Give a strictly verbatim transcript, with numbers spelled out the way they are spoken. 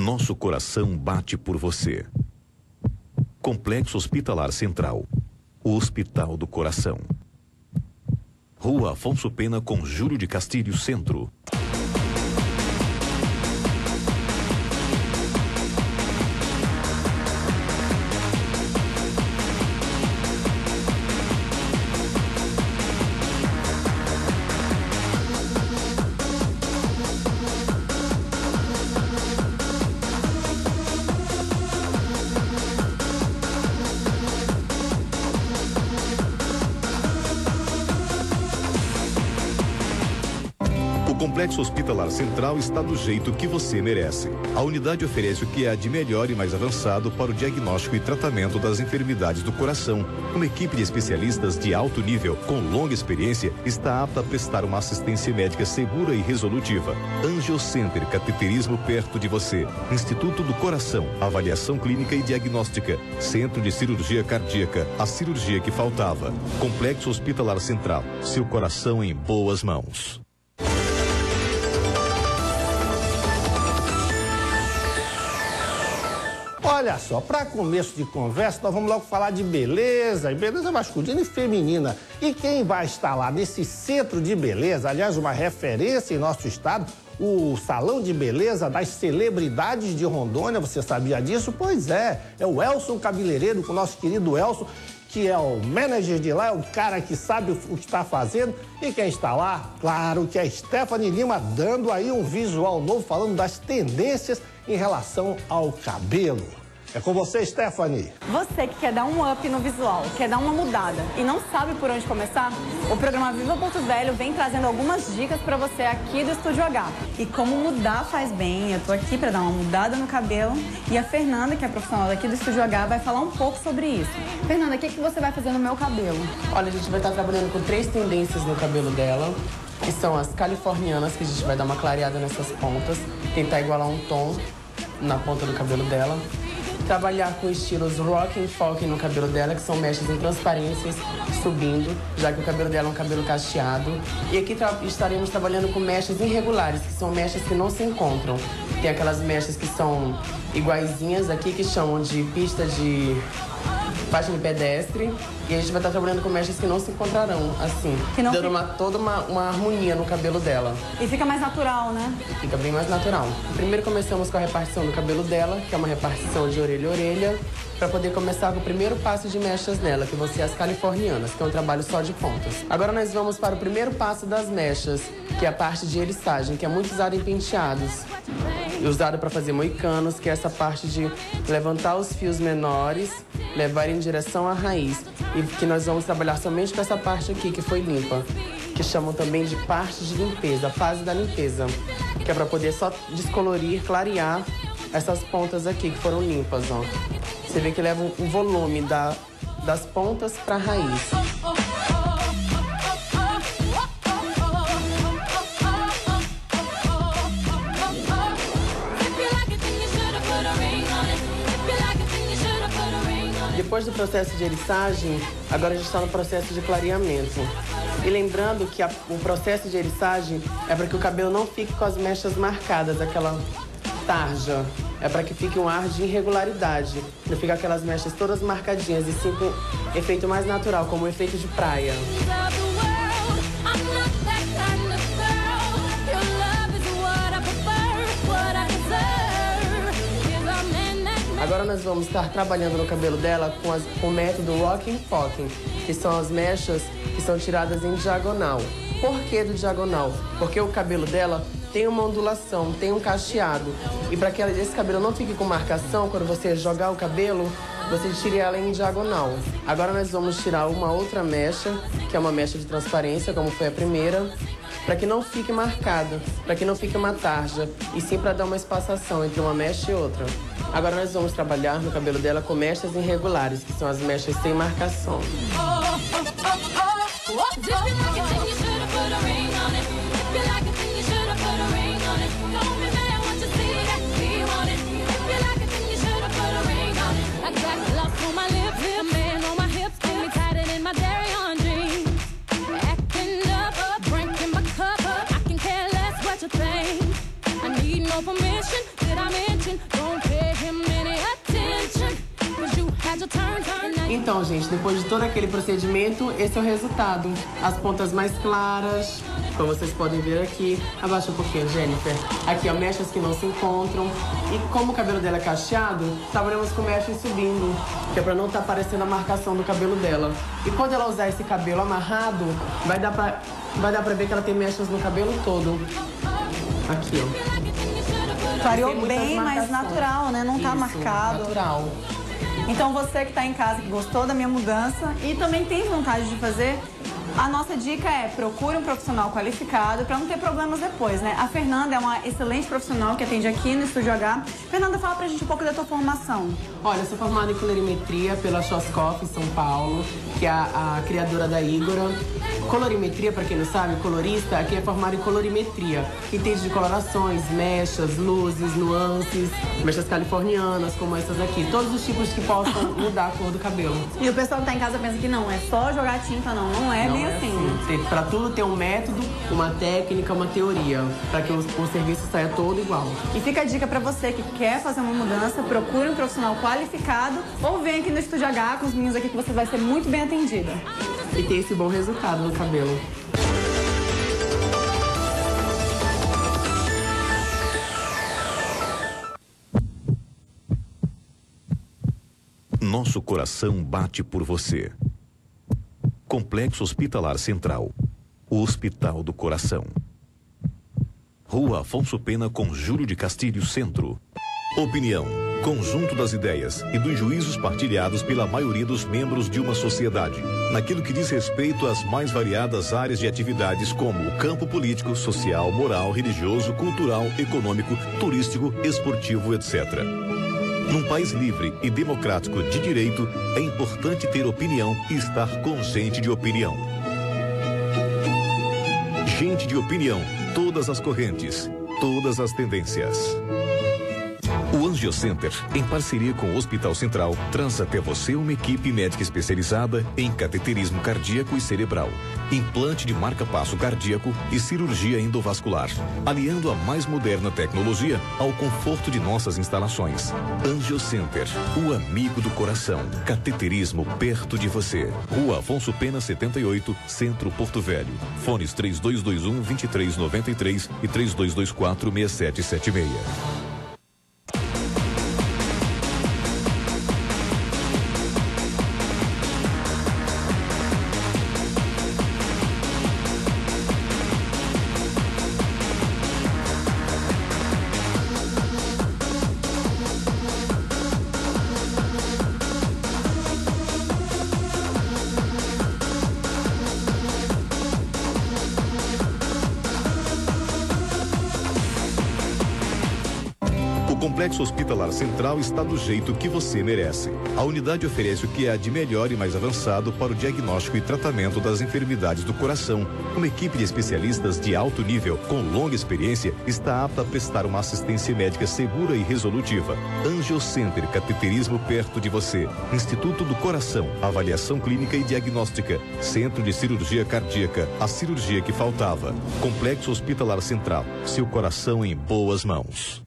Nosso coração bate por você. Complexo Hospitalar Central. O Hospital do Coração. Rua Afonso Pena com Júlio de Castilho, Centro. O Complexo Hospitalar Central está do jeito que você merece. A unidade oferece o que há de melhor e mais avançado para o diagnóstico e tratamento das enfermidades do coração. Uma equipe de especialistas de alto nível, com longa experiência, está apta a prestar uma assistência médica segura e resolutiva. Angiocenter, cateterismo perto de você. Instituto do Coração, avaliação clínica e diagnóstica. Centro de Cirurgia Cardíaca, a cirurgia que faltava. Complexo Hospitalar Central, seu coração em boas mãos. Olha só, para começo de conversa, nós vamos logo falar de beleza, e beleza masculina e feminina. E quem vai estar lá nesse centro de beleza, aliás, uma referência em nosso estado, o Salão de Beleza das Celebridades de Rondônia, você sabia disso? Pois é, é o Elson Cabeleireiro, com o nosso querido Elson, que é o manager de lá, é o cara que sabe o que está fazendo. E quem está lá, claro, que é a Stephanie Lima, dando aí um visual novo, falando das tendências em relação ao cabelo. É com você, Stephanie. Você que quer dar um up no visual, quer dar uma mudada e não sabe por onde começar, o programa Viva Porto Velho vem trazendo algumas dicas para você aqui do Estúdio H. E como mudar faz bem, eu tô aqui para dar uma mudada no cabelo e a Fernanda, que é profissional daqui do Estúdio H, vai falar um pouco sobre isso. Fernanda, o que, que você vai fazer no meu cabelo? Olha, a gente vai estar trabalhando com três tendências no cabelo dela, que são as californianas, que a gente vai dar uma clareada nessas pontas, tentar igualar um tom na ponta do cabelo dela. Trabalhar com estilos rock and folk no cabelo dela, que são mechas em transparências subindo, já que o cabelo dela é um cabelo cacheado. E aqui tra estaremos trabalhando com mechas irregulares, que são mechas que não se encontram. Tem aquelas mechas que são iguaizinhas aqui, que chamam de pista de faixa de pedestre. E a gente vai estar trabalhando com mechas que não se encontrarão, assim, dando fica... uma, toda uma, uma harmonia no cabelo dela. E fica mais natural, né? Fica bem mais natural. Primeiro começamos com a repartição do cabelo dela, que é uma repartição de orelha a orelha, para poder começar com o primeiro passo de mechas nela, que vão ser as californianas, que é um trabalho só de pontas. Agora nós vamos para o primeiro passo das mechas, que é a parte de eriçagem, que é muito usada em penteados. E usada para fazer moicanos, que é essa parte de levantar os fios menores, levar em direção à raiz. E que nós vamos trabalhar somente com essa parte aqui, que foi limpa, que chamam também de parte de limpeza, a fase da limpeza, que é para poder só descolorir, clarear essas pontas aqui que foram limpas, ó. Você vê que leva um volume da, das pontas para a raiz. Depois do processo de eriçagem, agora a gente está no processo de clareamento. E lembrando que a, o processo de eriçagem é para que o cabelo não fique com as mechas marcadas, aquela tarja. É para que fique um ar de irregularidade. Não fica aquelas mechas todas marcadinhas, e sim com efeito mais natural, como o efeito de praia. Agora nós vamos estar trabalhando no cabelo dela com, as, com o método Rock and Folk, que são as mechas que são tiradas em diagonal. Por que do diagonal? Porque o cabelo dela tem uma ondulação, tem um cacheado. E para que esse cabelo não fique com marcação, quando você jogar o cabelo, você tire ela em diagonal. Agora nós vamos tirar uma outra mecha, que é uma mecha de transparência, como foi a primeira, para que não fique marcada, para que não fique uma tarja, e sim para dar uma espaçação entre uma mecha e outra. Agora nós vamos trabalhar no cabelo dela com mechas irregulares, que são as mechas sem marcação. Permission, did I mention Então, gente, depois de todo aquele procedimento, esse é o resultado. As pontas mais claras, como vocês podem ver aqui. Abaixa um pouquinho, Jennifer. Aqui, ó, mechas que não se encontram. E como o cabelo dela é cacheado, trabalhamos com mechas subindo, que é pra não estar tá aparecendo a marcação do cabelo dela. E quando ela usar esse cabelo amarrado, vai dar pra, vai dar pra ver que ela tem mechas no cabelo todo. Aqui, ó. Clareou bem mais natural, né? Não tá Isso, marcado. Natural. Então você que tá em casa, que gostou da minha mudança e também tem vontade de fazer, a nossa dica é procure um profissional qualificado para não ter problemas depois, né? A Fernanda é uma excelente profissional que atende aqui no Estúdio H. Fernanda, fala pra gente um pouco da tua formação. Olha, eu sou formada em colorimetria pela Schwarzkopf em São Paulo, que é a, a criadora da Igora. Colorimetria, para quem não sabe, colorista, aqui é formado em colorimetria, que entende de colorações, mechas, luzes, nuances, mechas californianas, como essas aqui. Todos os tipos que possam mudar a cor do cabelo. E o pessoal que tá em casa pensa que não, é só jogar tinta, não. Não é não bem é assim. assim. Para tudo tem um método, uma técnica, uma teoria, para que o, o serviço saia todo igual. E fica a dica para você que quer fazer uma mudança, procure um profissional qualificado ou vem aqui no Estúdio H com os meninos aqui que você vai ser muito bem atendida. E ter esse bom resultado no cabelo. Nosso coração bate por você. Complexo Hospitalar Central. O Hospital do Coração. Rua Afonso Pena com Júlio de Castilho, Centro. Opinião. Conjunto das ideias e dos juízos partilhados pela maioria dos membros de uma sociedade, naquilo que diz respeito às mais variadas áreas de atividades como o campo político, social, moral, religioso, cultural, econômico, turístico, esportivo, etcétera. Num país livre e democrático de direito, é importante ter opinião e estar consciente de opinião. Gente de opinião, todas as correntes, todas as tendências. O Angiocenter, em parceria com o Hospital Central, traz até você uma equipe médica especializada em cateterismo cardíaco e cerebral, implante de marca-passo cardíaco e cirurgia endovascular, aliando a mais moderna tecnologia ao conforto de nossas instalações. Angiocenter, o amigo do coração. Cateterismo perto de você. Rua Afonso Pena setenta e oito, Centro, Porto Velho. Fones três dois dois um, dois três nove três e três dois dois quatro, seis sete sete seis. O Complexo Hospitalar Central está do jeito que você merece. A unidade oferece o que há de melhor e mais avançado para o diagnóstico e tratamento das enfermidades do coração. Uma equipe de especialistas de alto nível, com longa experiência, está apta a prestar uma assistência médica segura e resolutiva. Angiocenter, cateterismo perto de você. Instituto do Coração, avaliação clínica e diagnóstica. Centro de Cirurgia Cardíaca, a cirurgia que faltava. Complexo Hospitalar Central, seu coração em boas mãos.